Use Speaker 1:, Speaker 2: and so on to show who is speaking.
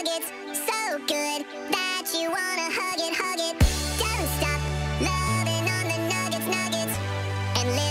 Speaker 1: nuggets, so good that you wanna hug it, hug it. Don't stop loving on the nuggets, nuggets, and live